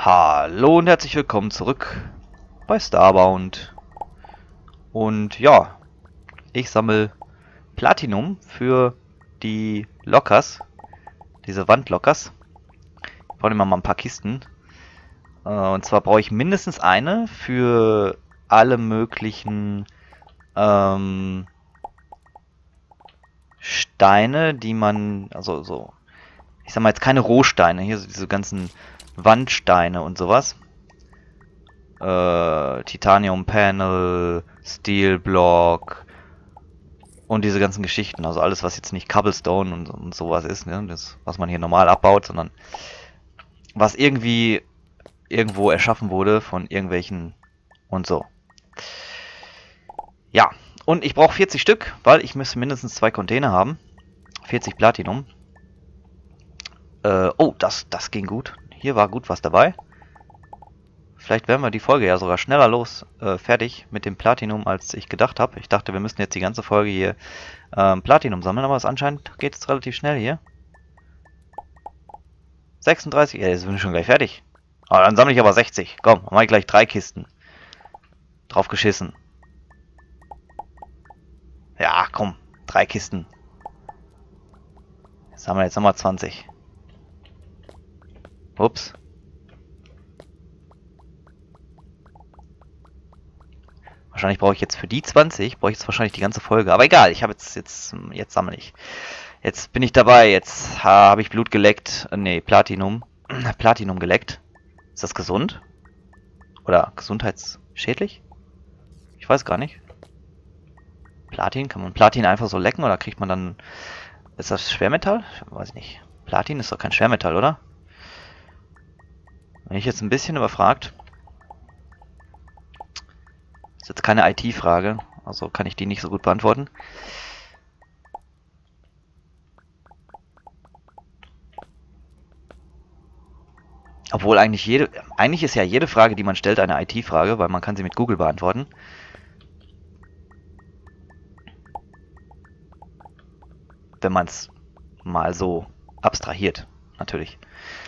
Hallo und herzlich willkommen zurück bei Starbound. Und ja, ich sammle Platinum für die Lockers, diese Wandlockers. Ich brauche immer mal ein paar Kisten. Und zwar brauche ich mindestens eine für alle möglichen Steine, die man, also so, ich sag mal jetzt keine Rohsteine, hier so diese ganzen Wandsteine und sowas. Titanium Panel, Steel Block und diese ganzen Geschichten. Also alles, was jetzt nicht Cobblestone und sowas ist, ne? Das, was man hier normal abbaut, sondern was irgendwie irgendwo erschaffen wurde von irgendwelchen und so. Ja, und ich brauche 40 Stück, weil ich müsste mindestens 2 Container haben. 40 Platinum. Oh, das ging gut. Hier war gut was dabei. Vielleicht werden wir die Folge ja sogar schneller fertig mit dem Platinum, als ich gedacht habe. Ich dachte, wir müssten jetzt die ganze Folge hier Platinum sammeln, aber anscheinend geht es relativ schnell hier. 36, ja, jetzt bin ich schon gleich fertig. Aber dann sammle ich aber 60. Komm, dann mache ich gleich 3 Kisten. Drauf geschissen. Ja, komm, 3 Kisten. Jetzt haben wir jetzt nochmal 20. Ups. Wahrscheinlich brauche ich jetzt für die 20, brauche ich jetzt wahrscheinlich die ganze Folge. Aber egal, ich habe jetzt sammle ich. Jetzt bin ich dabei, jetzt habe ich Blut geleckt. Nee, Platinum. Platinum geleckt. Ist das gesund? Oder gesundheitsschädlich? Ich weiß gar nicht. Platin, kann man Platin einfach so lecken oder kriegt man dann... Ist das Schwermetall? Weiß ich nicht. Platin ist doch kein Schwermetall, oder? Wenn ich jetzt ein bisschen überfragt... Ist jetzt keine IT-Frage, also kann ich die nicht so gut beantworten. Obwohl eigentlich ist ja jede Frage, die man stellt, eine IT-Frage, weil man kann sie mit Google beantworten. Wenn man es mal so abstrahiert, natürlich.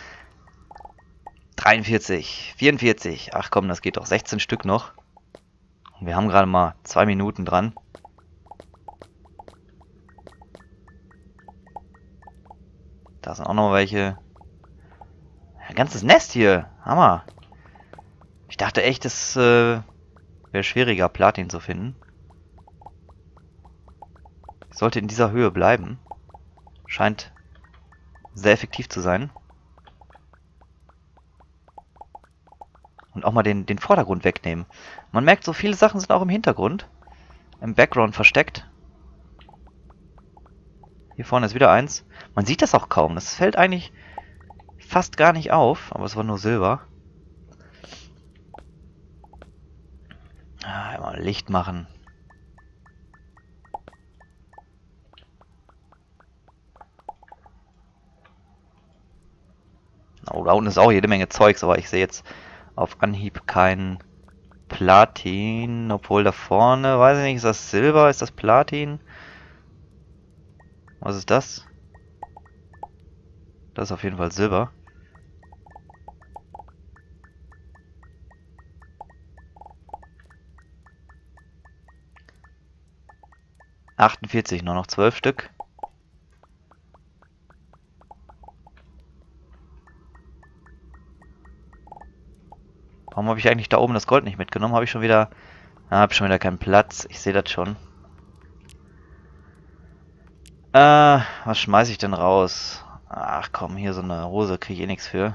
43, 44, ach komm, das geht doch, 16 Stück noch. Wir haben gerade mal 2 Minuten dran. Da sind auch noch welche. Ein ganzes Nest hier. Hammer. Ich dachte echt, es wäre schwieriger, Platin zu finden. Ich sollte in dieser Höhe bleiben. Scheint sehr effektiv zu sein. Und auch mal den Vordergrund wegnehmen. Man merkt, so viele Sachen sind auch im Hintergrund. Im Background versteckt. Hier vorne ist wieder eins. Man sieht das auch kaum. Das fällt eigentlich fast gar nicht auf. Aber es war nur Silber. Mal Licht machen. Oh, da unten ist auch jede Menge Zeugs. Aber ich sehe jetzt auf Anhieb kein Platin. Obwohl da vorne, weiß ich nicht, ist das Silber? Ist das Platin? Was ist das? Das ist auf jeden Fall Silber. ...48, nur noch 12 Stück. Warum habe ich eigentlich da oben das Gold nicht mitgenommen? Habe ich schon wieder... habe schon wieder keinen Platz. Ich sehe das schon. Was schmeiße ich denn raus? Ach komm, hier so eine Hose kriege ich eh nichts für.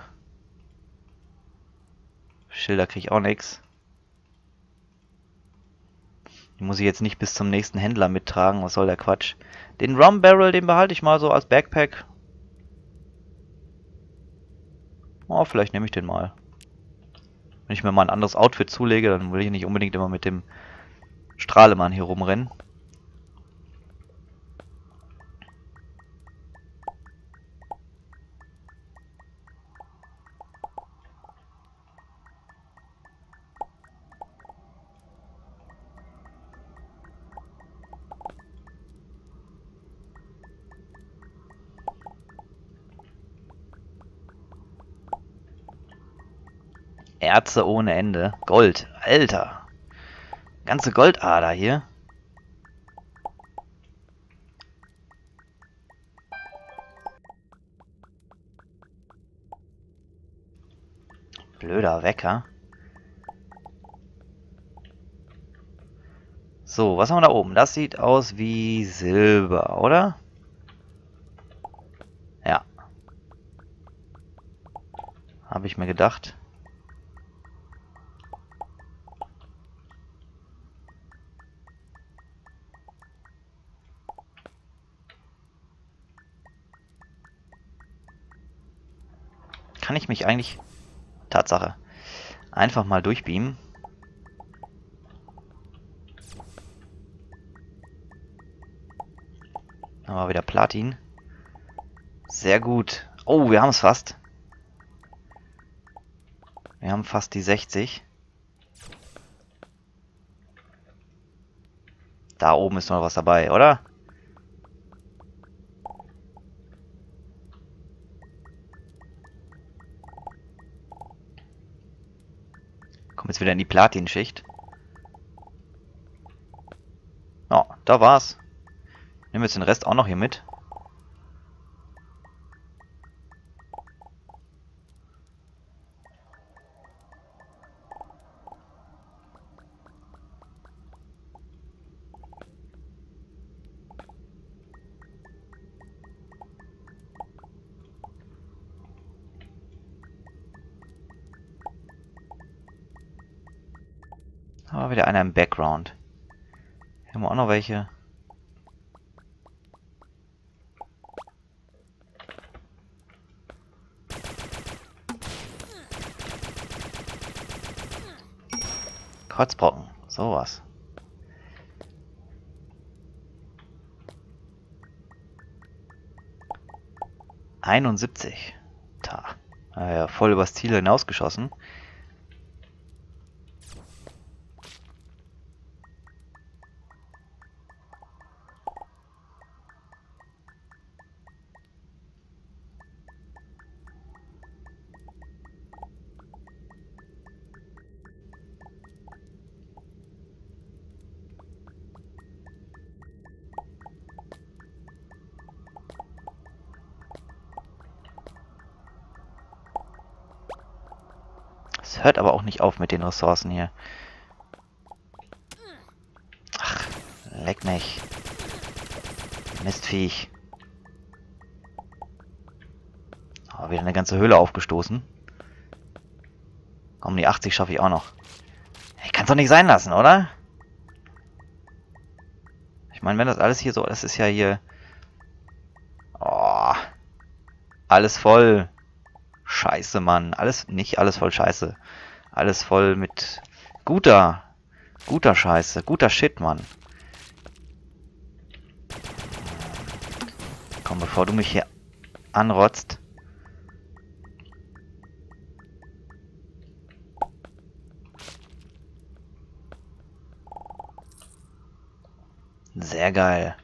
Schilder kriege ich auch nichts. Die muss ich jetzt nicht bis zum nächsten Händler mittragen. Was soll der Quatsch? Den Rum Barrel, den behalte ich mal so als Backpack. Oh, vielleicht nehme ich den mal. Wenn ich mir mal ein anderes Outfit zulege, dann will ich nicht unbedingt immer mit dem Strahlemann hier rumrennen. Erze ohne Ende. Gold. Alter. Ganze Goldader hier. Blöder Wecker. So, was haben wir da oben? Das sieht aus wie Silber, oder? Ja. Habe ich mir gedacht. Kann ich mich eigentlich... Tatsache. Einfach mal durchbeamen. Dann haben wir wieder Platin. Sehr gut. Oh, wir haben es fast. Wir haben fast die 60. Da oben ist noch was dabei, oder? Kommen jetzt wieder in die Platinschicht. Oh, da war's. Nehmen wir jetzt den Rest auch noch hier mit. Aber wieder einer im Background. Hier haben wir auch noch welche. Kotzbrocken, sowas. ...71. Da. Ja, voll übers Ziel hinausgeschossen. Es hört aber auch nicht auf mit den Ressourcen hier. Ach, leck mich. Mistviech. Oh, wieder eine ganze Höhle aufgestoßen. Komm, die 80 schaffe ich auch noch. Ich kann es doch nicht sein lassen, oder? Ich meine, wenn das alles hier so... Das ist ja hier... Oh, alles voll... Scheiße, Mann. Nicht alles voll Scheiße. Alles voll mit guter Scheiße. Guter Shit, Mann. Komm, bevor du mich hier anrotzt. Sehr geil.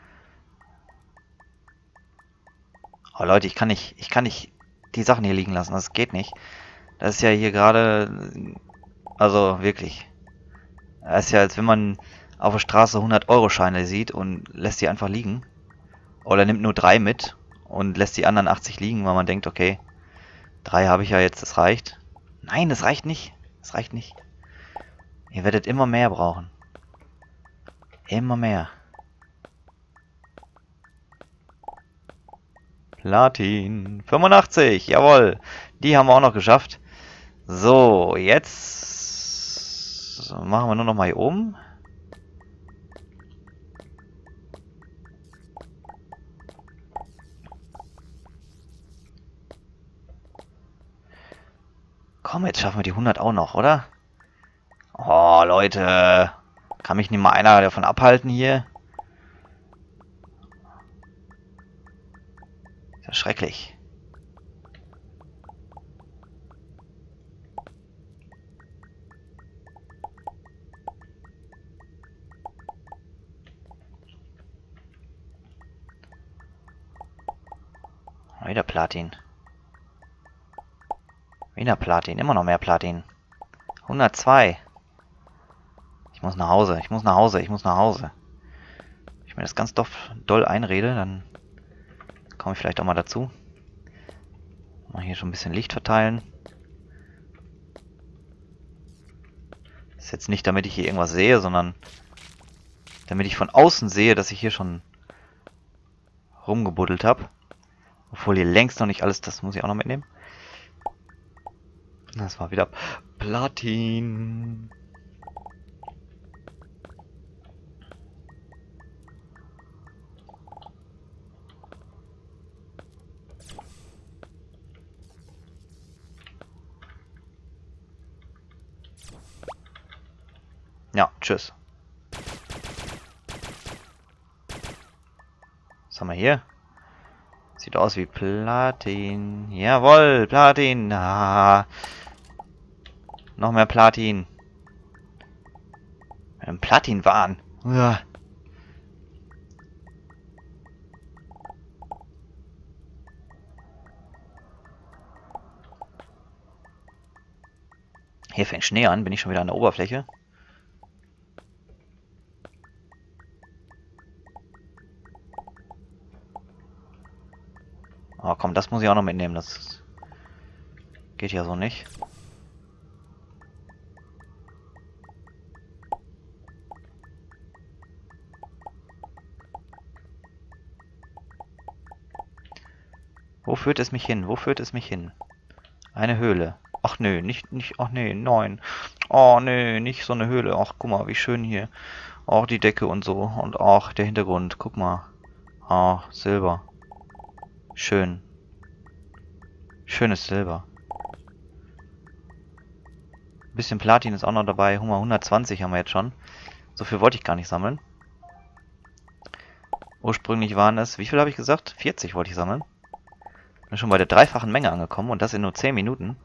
Oh, Leute, ich kann nicht die Sachen hier liegen lassen. Das geht nicht. Das ist ja hier gerade... Also, wirklich. Das ist ja, als wenn man auf der Straße 100-Euro-Scheine sieht und lässt die einfach liegen. Oder nimmt nur 3 mit und lässt die anderen 80 liegen, weil man denkt, okay, 3 habe ich ja jetzt, das reicht. Nein, das reicht nicht. Das reicht nicht. Ihr werdet immer mehr brauchen. Immer mehr. Platin. 85. Jawohl. Die haben wir auch noch geschafft. So, jetzt machen wir nur noch mal hier oben. Komm, jetzt schaffen wir die 100 auch noch, oder? Oh, Leute. Kann mich nicht mal einer davon abhalten hier? Ist ja schrecklich. Wieder Platin. Wieder Platin. Immer noch mehr Platin. 102. Ich muss nach Hause, ich muss nach Hause, ich muss nach Hause. Wenn ich mir das ganz doll einrede, dann komme ich vielleicht auch mal dazu. Mal hier schon ein bisschen Licht verteilen. Das ist jetzt nicht, damit ich hier irgendwas sehe, sondern damit ich von außen sehe, dass ich hier schon rumgebuddelt habe. Obwohl hier längst noch nicht alles, das muss ich auch noch mitnehmen. Das war wieder Platin. Ja, tschüss. Was haben wir hier? Sieht aus wie Platin. Jawohl, Platin. Ah. Noch mehr Platin. Ein Platin-Wahn. Ja. Hier fängt Schnee an. Bin ich schon wieder an der Oberfläche? Oh komm, das muss ich auch noch mitnehmen. Das geht ja so nicht. Wo führt es mich hin? Wo führt es mich hin? Eine Höhle. Ach nö, nicht, ach nee, nein. Oh nee, nicht so eine Höhle. Ach, guck mal, wie schön hier. Auch die Decke und so. Und auch der Hintergrund. Guck mal. Ah, Silber. Schön. Schönes Silber. Bisschen Platin ist auch noch dabei. 120 haben wir jetzt schon. So viel wollte ich gar nicht sammeln. Ursprünglich waren es, wie viel habe ich gesagt? 40 wollte ich sammeln. Bin schon bei der dreifachen Menge angekommen und das in nur 10 Minuten.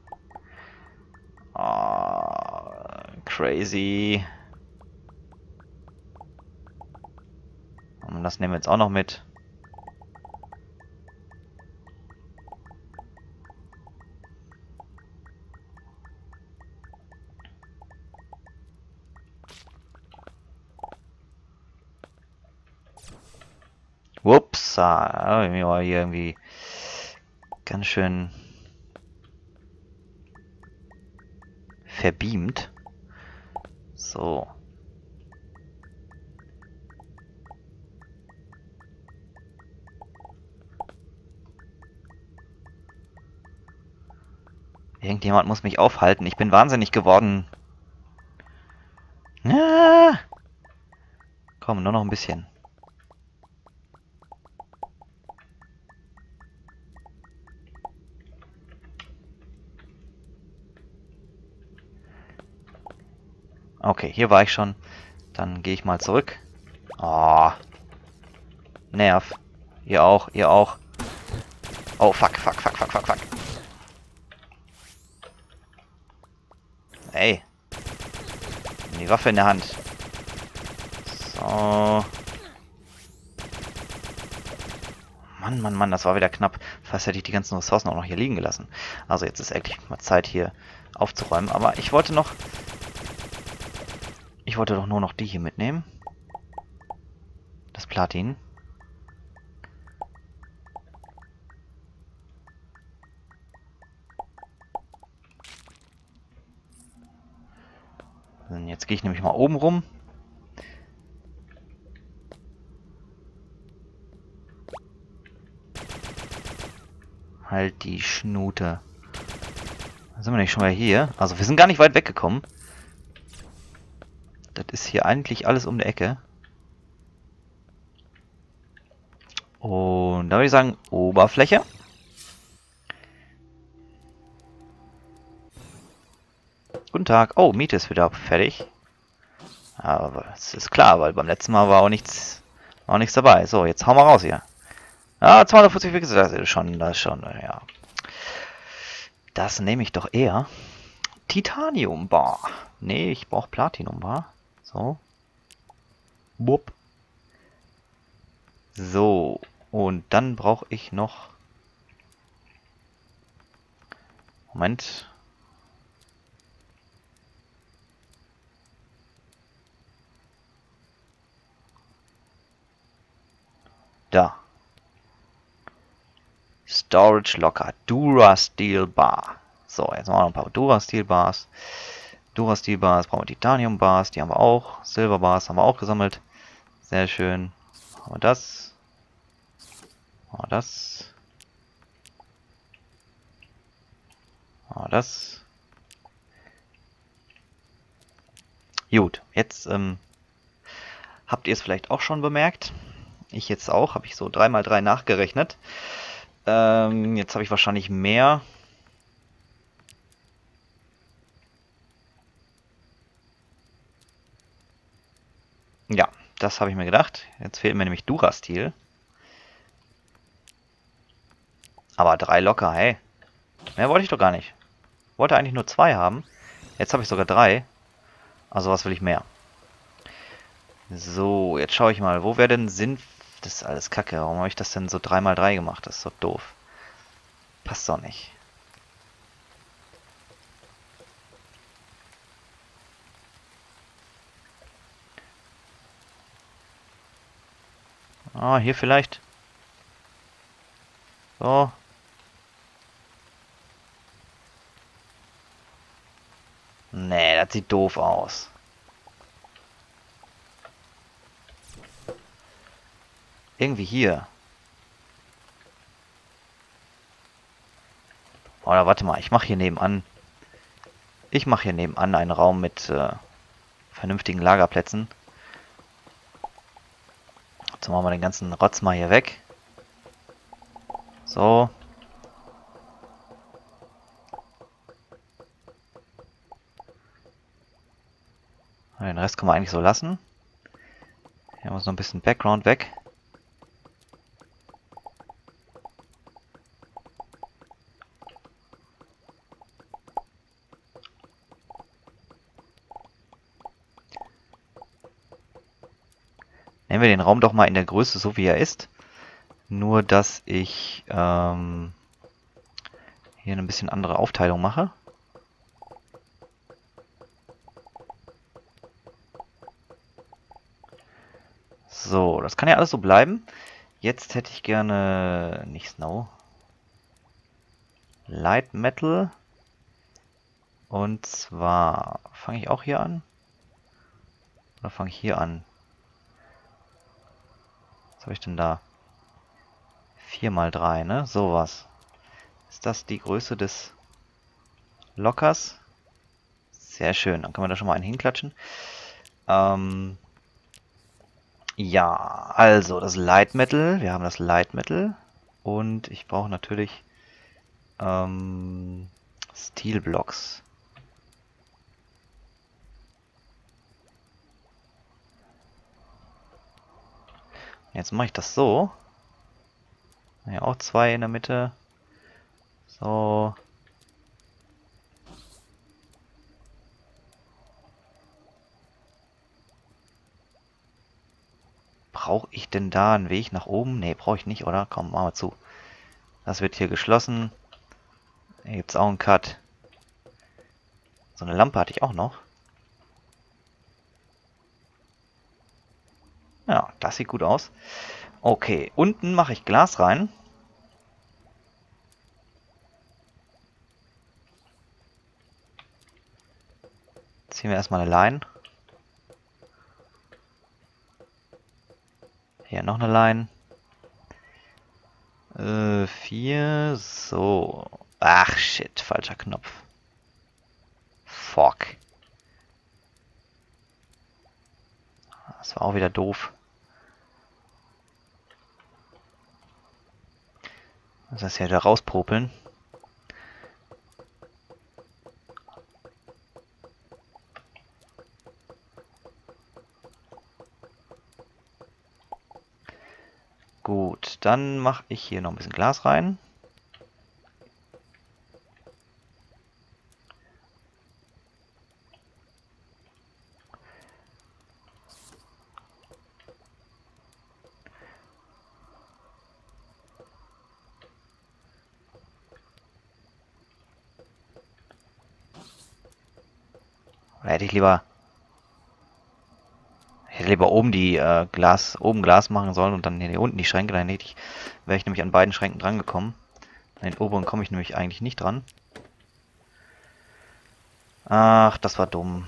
Oh, crazy. Und das nehmen wir jetzt auch noch mit. Ups, mir war hier irgendwie ganz schön verbeamt. So. Irgendjemand muss mich aufhalten. Ich bin wahnsinnig geworden. Ah! Komm, nur noch ein bisschen. Okay, hier war ich schon. Dann gehe ich mal zurück. Oh. Nerv. Ihr auch, ihr auch. Oh, fuck, fuck, fuck, fuck, fuck, fuck. Ey. Die Waffe in der Hand. So. Mann, Mann, Mann, das war wieder knapp. Fast hätte ich die ganzen Ressourcen auch noch hier liegen gelassen. Also jetzt ist endlich mal Zeit hier aufzuräumen. Aber ich wollte noch... Ich wollte doch nur noch die hier mitnehmen. Das Platin. Jetzt gehe ich nämlich mal oben rum. Halt die Schnute. Da sind wir nicht schon mal hier. Also wir sind gar nicht weit weggekommen. Das ist hier eigentlich alles um die Ecke. Und da würde ich sagen, Oberfläche. Guten Tag. Oh, Miete ist wieder fertig. Aber es ist klar, weil beim letzten Mal war auch nichts dabei. So, jetzt hauen wir raus hier. Ja, 240 Pixel, das ist schon, ja. Das nehme ich doch eher. Titanium Bar. Nee, ich brauche Platinum Bar. So. Wupp. So. Und dann brauche ich noch... Moment. Storage Locker. Durasteel Bar. So, jetzt machen wir noch ein paar Durasteel Bars. Durasteel Bars, brauchen wir Titanium Bars, die haben wir auch. Silver Bars haben wir auch gesammelt. Sehr schön. Haben wir das. Haben wir das. Haben wir das. Gut, jetzt habt ihr es vielleicht auch schon bemerkt. Ich jetzt auch, habe ich so 3×3 nachgerechnet. Jetzt habe ich wahrscheinlich mehr. Ja, das habe ich mir gedacht. Jetzt fehlt mir nämlich Durasteel. Aber 3 locker, hey. Mehr wollte ich doch gar nicht. Wollte eigentlich nur 2 haben. Jetzt habe ich sogar 3. Also was will ich mehr? So, jetzt schaue ich mal. Wo wäre denn Sinn... Das ist alles Kacke. Warum habe ich das denn so 3×3 gemacht? Das ist doch doof. Passt doch nicht. Ah, hier vielleicht. So. Nee, das sieht doof aus. Irgendwie hier. Oder warte mal, ich mache hier nebenan. Ich mache hier nebenan einen Raum mit vernünftigen Lagerplätzen. Jetzt machen wir den ganzen Rotz mal hier weg. So. Den Rest können wir eigentlich so lassen. Hier muss noch ein bisschen Background weg. Nehmen wir den Raum doch mal in der Größe, so wie er ist. Nur, dass ich hier eine bisschen andere Aufteilung mache. So, das kann ja alles so bleiben. Jetzt hätte ich gerne, nicht Snow, Light Metal. Und zwar, fange ich auch hier an? Oder fange ich hier an? Was habe ich denn da? 4×3, ne? Sowas. Ist das die Größe des Lockers? Sehr schön, dann können wir da schon mal einen hinklatschen. Ja, also das Light Metal. Wir haben das Light Metal. Und ich brauche natürlich Steel Blocks. Jetzt mache ich das so. Ja, auch 2 in der Mitte. So. Brauche ich denn da einen Weg nach oben? Ne, brauche ich nicht, oder? Komm, machen wir zu. Das wird hier geschlossen. Hier gibt es auch einen Cut. So eine Lampe hatte ich auch noch. Ja, das sieht gut aus. Okay, unten mache ich Glas rein. Ziehen wir erstmal eine Line. Hier noch eine Line. 4, so. Ach, shit, falscher Knopf. Fuck. Das war auch wieder doof. Das heißt, hier wieder rauspopeln. Gut, dann mache ich hier noch ein bisschen Glas rein. Oder hätte ich lieber oben die Glas machen sollen und dann hier unten die Schränke, wäre ich nämlich an beiden Schränken dran gekommen. An den oberen komme ich nämlich eigentlich nicht dran. Ach, das war dumm.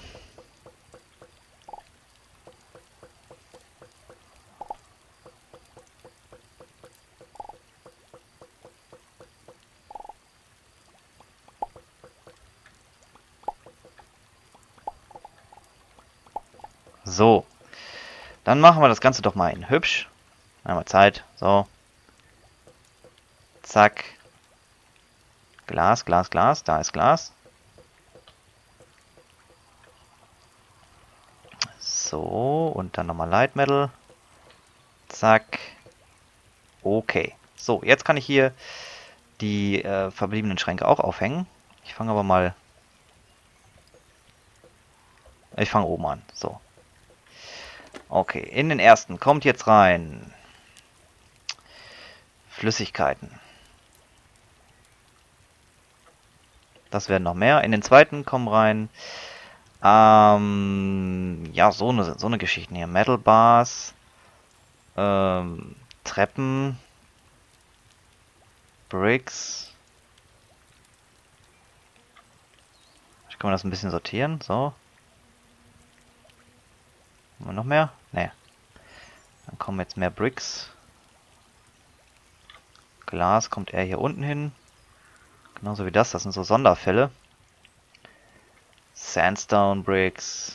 So, dann machen wir das Ganze doch mal in hübsch. Einmal Zeit, so. Zack. Glas, Glas, Glas, da ist Glas. So, und dann nochmal Light Metal. Zack. Okay. So, jetzt kann ich hier die verbliebenen Schränke auch aufhängen. Ich fange aber mal... Ich fange oben an. So. Okay, in den ersten kommt jetzt rein Flüssigkeiten. Das werden noch mehr. In den zweiten kommen rein ja, so eine Geschichten hier. Metal Bars, Treppen, Bricks. Ich kann man das ein bisschen sortieren. So. Haben wir noch mehr? Ne. Dann kommen jetzt mehr Bricks. Glas kommt eher hier unten hin. Genauso wie das. Das sind so Sonderfälle. Sandstone Bricks.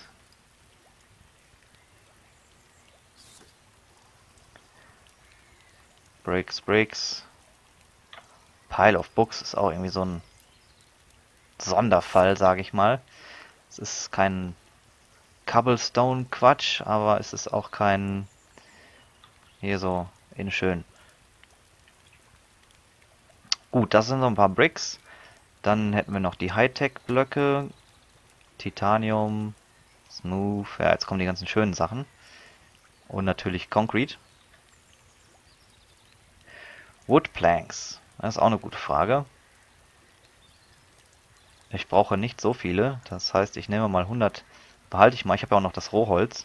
Bricks. Pile of Books ist auch irgendwie so ein Sonderfall, sage ich mal. Es ist kein Cobblestone-Quatsch, aber es ist auch kein... Hier so in schön. Gut, das sind so ein paar Bricks. Dann hätten wir noch die Hightech-Blöcke. Titanium, Smooth. Ja, jetzt kommen die ganzen schönen Sachen. Und natürlich Concrete. Wood Planks. Das ist auch eine gute Frage. Ich brauche nicht so viele. Das heißt, ich nehme mal 100. Behalte ich mal. Ich habe ja auch noch das Rohholz.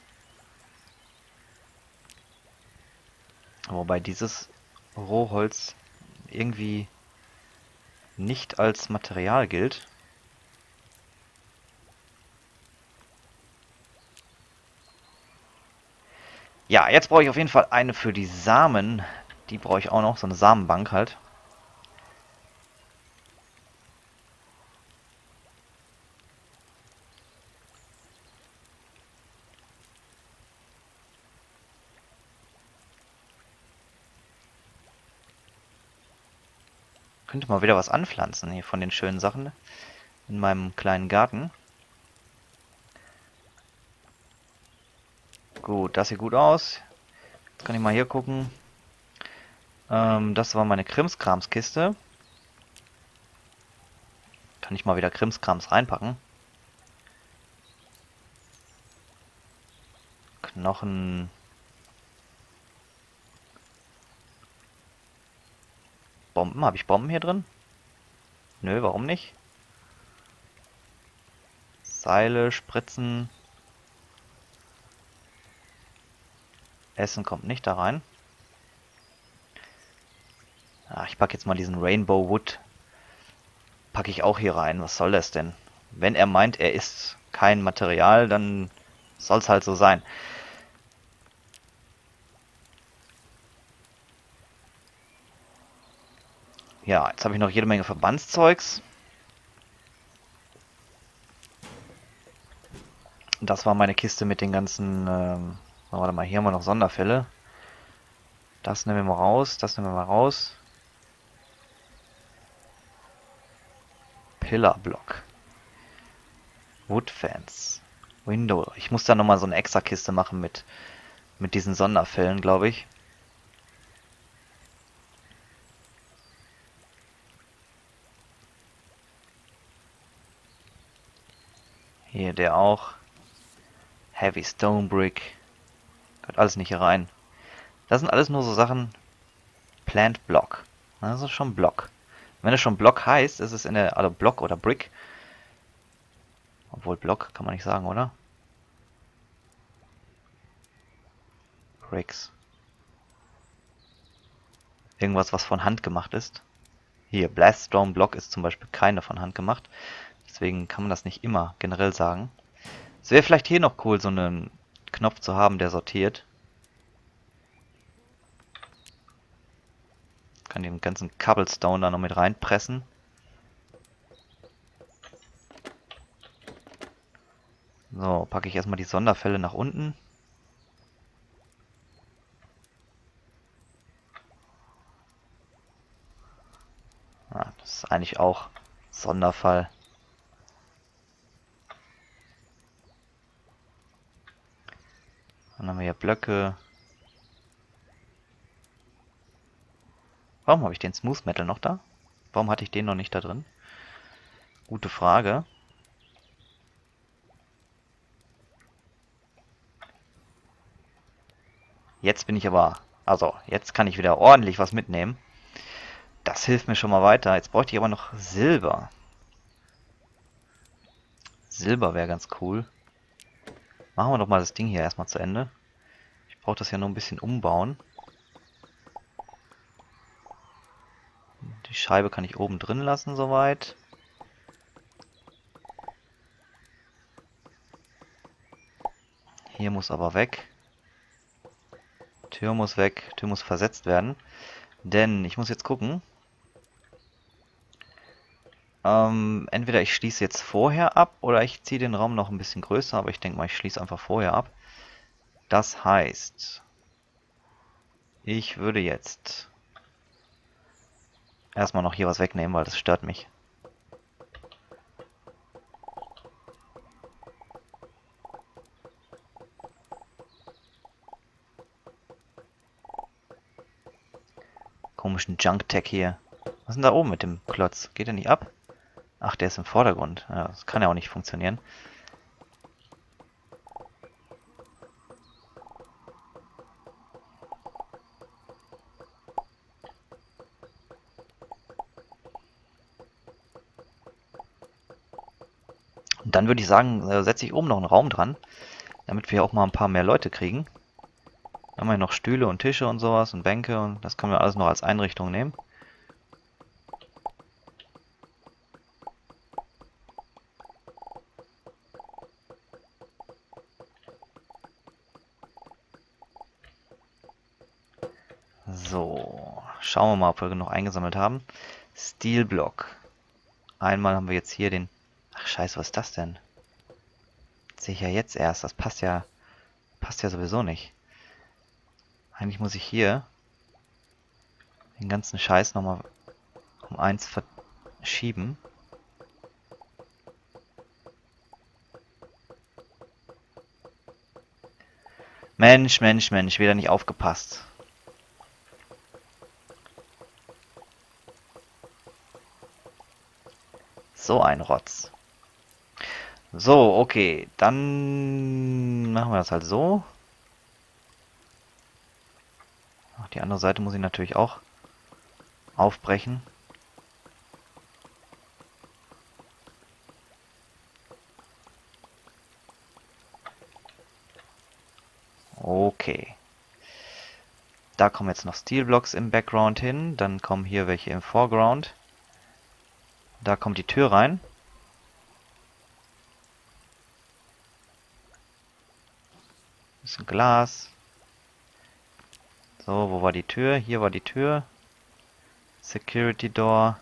Wobei dieses Rohholz irgendwie nicht als Material gilt. Ja, jetzt brauche ich auf jeden Fall eine für die Samen. Die brauche ich auch noch. So eine Samenbank halt. Könnte mal wieder was anpflanzen hier von den schönen Sachen in meinem kleinen Garten. Gut, das sieht gut aus. Jetzt kann ich mal hier gucken. Das war meine Krimskramskiste. Kann ich mal wieder Krimskrams reinpacken. Knochen. Bomben. Habe ich Bomben hier drin? Nö, warum nicht? Seile, Spritzen. Essen kommt nicht da rein. Ach, ich packe jetzt mal diesen Rainbow Wood. Packe ich auch hier rein. Was soll das denn? Wenn er meint, er ist kein Material, dann soll es halt so sein. Ja, jetzt habe ich noch jede Menge Verbandszeugs. Das war meine Kiste mit den ganzen... warte mal, hier haben wir noch Sonderfälle. Das nehmen wir mal raus, das nehmen wir mal raus. Pillar Block. Wood Fence. Window. Ich muss da nochmal so eine extra Kiste machen mit diesen Sonderfällen, glaube ich. Hier der auch. Heavy Stone Brick. Gehört alles nicht hier rein. Das sind alles nur so Sachen. Plant Block. Das ist schon Block. Wenn es schon Block heißt, ist es in der... Also Block oder Brick. Obwohl Block kann man nicht sagen, oder? Bricks. Irgendwas, was von Hand gemacht ist. Hier, Blaststone Block ist zum Beispiel keiner von Hand gemacht. Deswegen kann man das nicht immer generell sagen. Es wäre vielleicht hier noch cool, so einen Knopf zu haben, der sortiert. Kann den ganzen Cobblestone da noch mit reinpressen. So, packe ich erstmal die Sonderfälle nach unten. Ja, das ist eigentlich auch Sonderfall. Dann haben wir hier Blöcke. Warum habe ich den Smooth Metal noch da? Warum hatte ich den noch nicht da drin? Gute Frage. Jetzt bin ich aber... Also, jetzt kann ich wieder ordentlich was mitnehmen. Das hilft mir schon mal weiter. Jetzt bräuchte ich aber noch Silber. Silber wäre ganz cool. Machen wir doch mal das Ding hier erstmal zu Ende. Ich brauche das ja nur ein bisschen umbauen. Die Scheibe kann ich oben drin lassen soweit. Hier muss aber weg. Tür muss weg. Tür muss versetzt werden. Denn ich muss jetzt gucken. Entweder ich schließe jetzt vorher ab oder ich ziehe den Raum noch ein bisschen größer, aber ich denke mal, ich schließe einfach vorher ab. Das heißt, ich würde jetzt erstmal noch hier was wegnehmen, weil das stört mich. Komischen Junk-Tag hier. Was ist denn da oben mit dem Klotz? Geht der nicht ab? Ach, der ist im Vordergrund. Ja, das kann ja auch nicht funktionieren. Und dann würde ich sagen, setze ich oben noch einen Raum dran, damit wir auch mal ein paar mehr Leute kriegen. Dann haben wir noch Stühle und Tische und sowas und Bänke und das können wir alles noch als Einrichtung nehmen. So, schauen wir mal, ob wir genug eingesammelt haben. Steel Block. Einmal haben wir jetzt hier den... Ach scheiße, was ist das denn? Das sehe ich ja jetzt erst. Das passt ja sowieso nicht. Eigentlich muss ich hier den ganzen Scheiß nochmal um 1 verschieben. Mensch, wieder nicht aufgepasst. So ein Rotz. So, okay. Dann machen wir das halt so. Ach, die andere Seite muss ich natürlich auch aufbrechen. Okay. Da kommen jetzt noch Steel Blocks im Background hin. Dann kommen hier welche im Foreground. Da kommt die Tür rein. Bisschen Glas. So, wo war die Tür? Hier war die Tür. Security Door.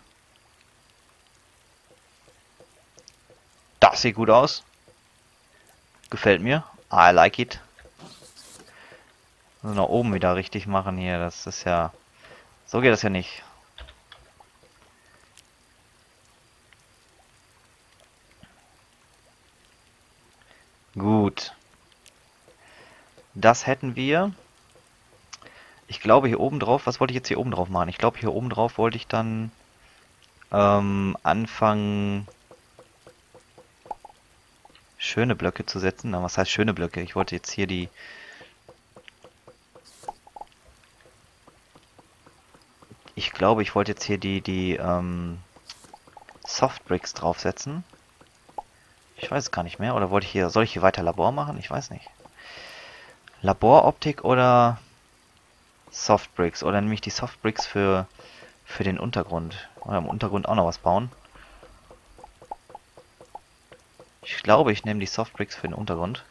Das sieht gut aus. Gefällt mir. I like it. Also nach oben wieder richtig machen hier. Das ist ja... So geht das ja nicht. Gut. Das hätten wir. Ich glaube hier oben drauf, was wollte ich jetzt hier oben drauf machen? Ich glaube hier oben drauf wollte ich dann anfangen, schöne Blöcke zu setzen. Na, was heißt schöne Blöcke? Ich wollte jetzt hier die... Ich glaube, ich wollte jetzt hier die Softbricks draufsetzen. Ich weiß es gar nicht mehr. Oder wollte ich hier, soll ich hier weiter Labor machen? Ich weiß nicht. Laboroptik oder Softbricks? Oder nehme ich die Softbricks für den Untergrund? Oder im Untergrund auch noch was bauen. Ich glaube, ich nehme die Softbricks für den Untergrund.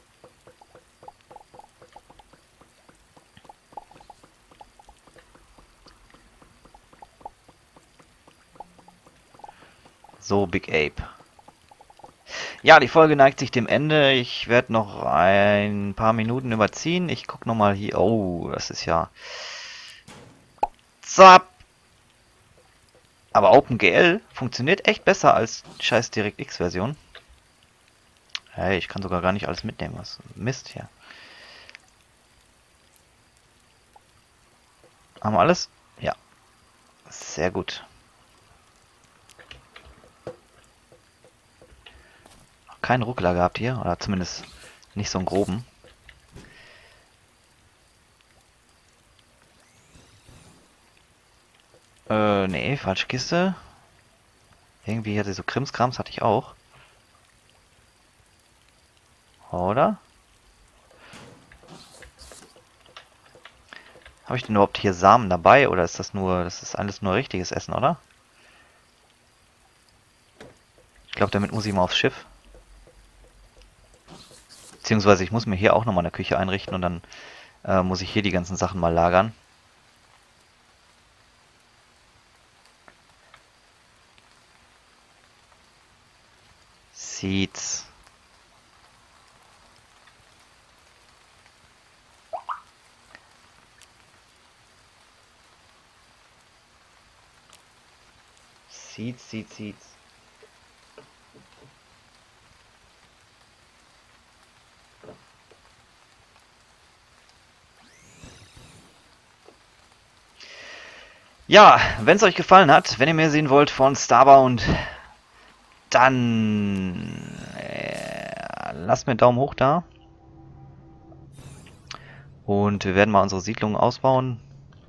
So, Big Ape. Ja, die Folge neigt sich dem Ende. Ich werde noch ein paar Minuten überziehen. Ich gucke nochmal hier. Oh, das ist ja... Zap! Aber OpenGL funktioniert echt besser als die scheiß DirectX-Version. Hey, ich kann sogar gar nicht alles mitnehmen. Was Mist hier. Haben wir alles? Ja. Sehr gut. Keinen Ruckler gehabt hier. Oder zumindest nicht so einen groben. Nee, falsche Kiste. Irgendwie hatte so Krimskrams hatte ich auch. Oder? Habe ich denn überhaupt hier Samen dabei oder ist das nur, das ist alles nur richtiges Essen, oder? Ich glaube, damit muss ich mal aufs Schiff. Beziehungsweise ich muss mir hier auch nochmal eine Küche einrichten und dann muss ich hier die ganzen Sachen mal lagern. Seeds. Seeds. Ja, wenn es euch gefallen hat, wenn ihr mehr sehen wollt von Starbound, dann lasst mir einen Daumen hoch da. Und wir werden mal unsere Siedlung ausbauen.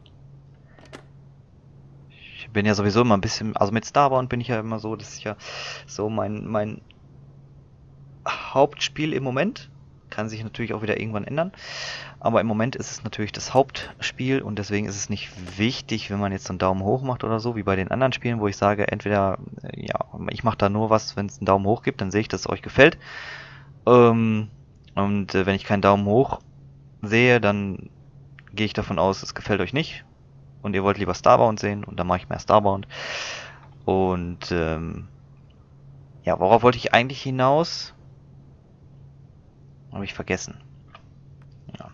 Ich bin ja sowieso immer ein bisschen, also mit Starbound bin ich ja immer so, das ist ja so mein Hauptspiel im Moment. Kann sich natürlich auch wieder irgendwann ändern. Aber im Moment ist es natürlich das Hauptspiel und deswegen ist es nicht wichtig, wenn man jetzt so einen Daumen hoch macht oder so, wie bei den anderen Spielen, wo ich sage, entweder, ja, ich mache da nur was, wenn es einen Daumen hoch gibt, dann sehe ich, dass es euch gefällt. Und wenn ich keinen Daumen hoch sehe, dann gehe ich davon aus, es gefällt euch nicht. Und ihr wollt lieber Starbound sehen und dann mache ich mehr Starbound. Und ja, worauf wollte ich eigentlich hinaus? Habe ich vergessen. Ja.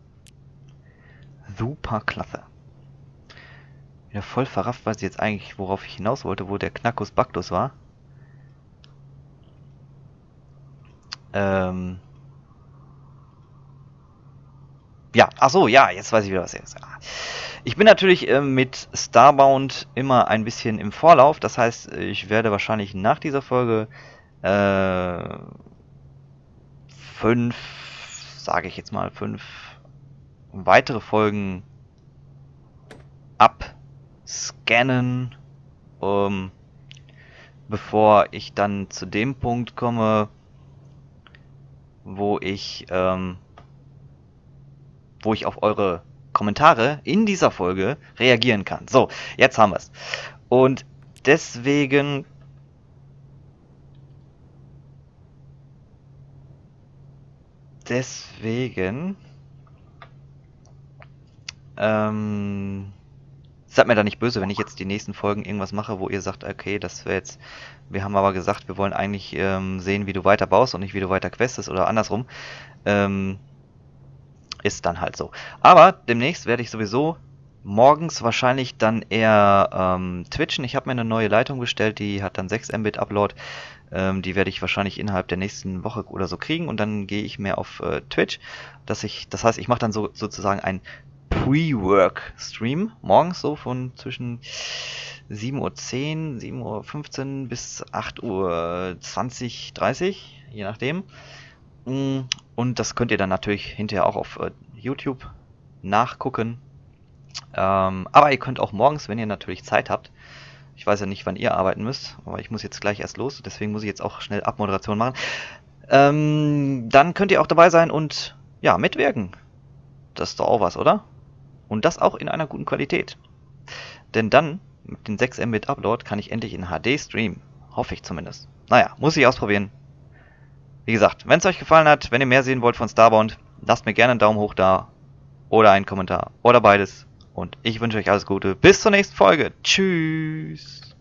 Super klasse. Wieder voll verrafft, weiß ich jetzt eigentlich, worauf ich hinaus wollte, wo der Knackus Bactus war. Ja, ach so, ja, jetzt weiß ich wieder, was jetzt. Ich bin natürlich mit Starbound immer ein bisschen im Vorlauf. Das heißt, ich werde wahrscheinlich nach dieser Folge 5, sage ich jetzt mal, 5 weitere Folgen abscannen, bevor ich dann zu dem Punkt komme, wo ich auf eure Kommentare in dieser Folge reagieren kann. So, jetzt haben wir es. Und deswegen seid mir da nicht böse, wenn ich jetzt die nächsten Folgen irgendwas mache, wo ihr sagt, okay, das wäre jetzt, wir haben aber gesagt, wir wollen eigentlich sehen, wie du weiter baust und nicht, wie du weiter questest oder andersrum. Ist dann halt so. Aber demnächst werde ich sowieso morgens wahrscheinlich dann eher twitchen. Ich habe mir eine neue Leitung bestellt, die hat dann 6 Mbit Upload. Die werde ich wahrscheinlich innerhalb der nächsten Woche oder so kriegen und dann gehe ich mehr auf Twitch. Das heißt, ich mache dann sozusagen ein Pre-Work-Stream morgens so von zwischen 7:10 Uhr, 7:15 Uhr bis 8:20 Uhr, 30, je nachdem. Und das könnt ihr dann natürlich hinterher auch auf YouTube nachgucken. Aber ihr könnt auch morgens, wenn ihr natürlich Zeit habt, ich weiß ja nicht, wann ihr arbeiten müsst, aber ich muss jetzt gleich erst los, deswegen muss ich jetzt auch schnell Abmoderation machen. Dann könnt ihr auch dabei sein und ja, mitwirken. Das ist doch auch was, oder? Und das auch in einer guten Qualität. Denn dann mit den 6 Mbit Upload kann ich endlich in HD streamen. Hoffe ich zumindest. Naja, muss ich ausprobieren. Wie gesagt, wenn es euch gefallen hat, wenn ihr mehr sehen wollt von Starbound, lasst mir gerne einen Daumen hoch da. Oder einen Kommentar. Oder beides. Und ich wünsche euch alles Gute. Bis zur nächsten Folge. Tschüss.